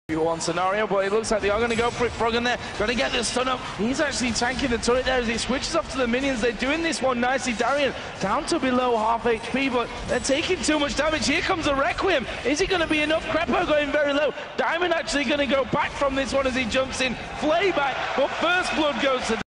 1 scenario, but it looks like they are going to go for it. Froggen there, going to get the stun up. He's actually tanking the turret there as he switches off to the minions. They're doing this one nicely. Darien down to below half HP, but they're taking too much damage. Here comes a Requiem. Is it going to be enough? Crepo going very low. Diamond actually going to go back from this one as he jumps in. Flay back, but first blood goes to